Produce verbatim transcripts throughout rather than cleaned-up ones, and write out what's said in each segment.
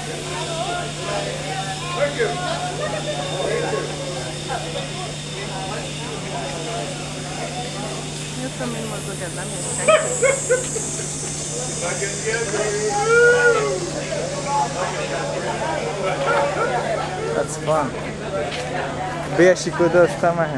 Thank you. Io sto meglio molto che la mia. That's fun. Bia și cu ăsta mai.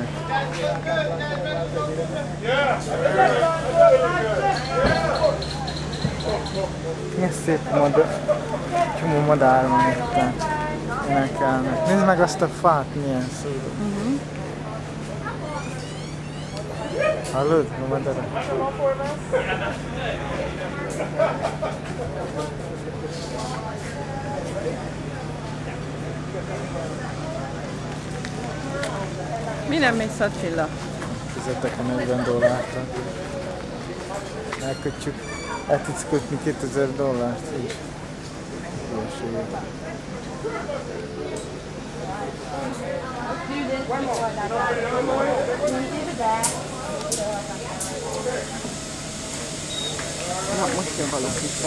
Milyen szép modell, csomó madár van itt. Énekelnek. Nézd meg azt a fát, milyen szép. Mhm. Hallod? A madarak. Mi nem mész a Csilla? Fizetek a negyven dollárra. Elkötjük. El tudsz kötni kétezer dollárt is. Hülyeségek. Na, most jön valaki itt.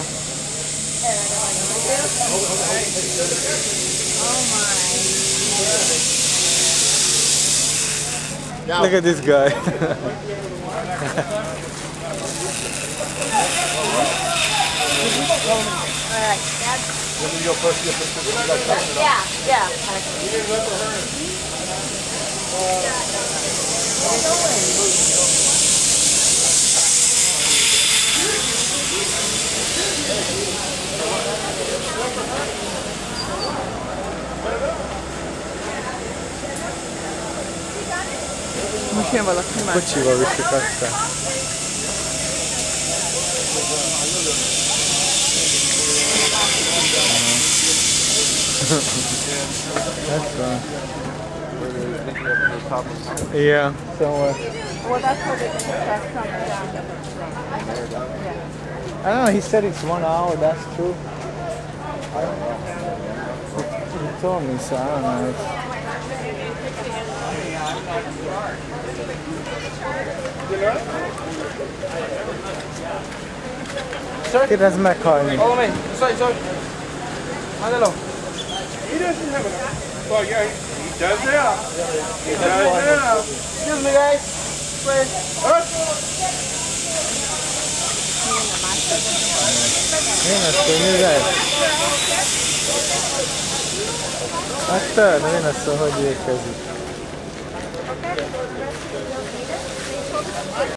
Look at this guy. Alright, Dad. Yeah, yeah. Most jön valaki más. Kocsival viszik aztán. That's fun. Yeah, somewhere. Well, that's where they can start coming down. I don't know, he said it's one hour, that's true. He told me, so I don't know. Kérdezd meghalni. Follow me. Sorry, sorry. Ándalo. He doesn't have enough. Well, yeah, he does now. He does now. Excuse me, guys. Please. Én ezt nézed? Láttad? Én ezt, hogy érkezik.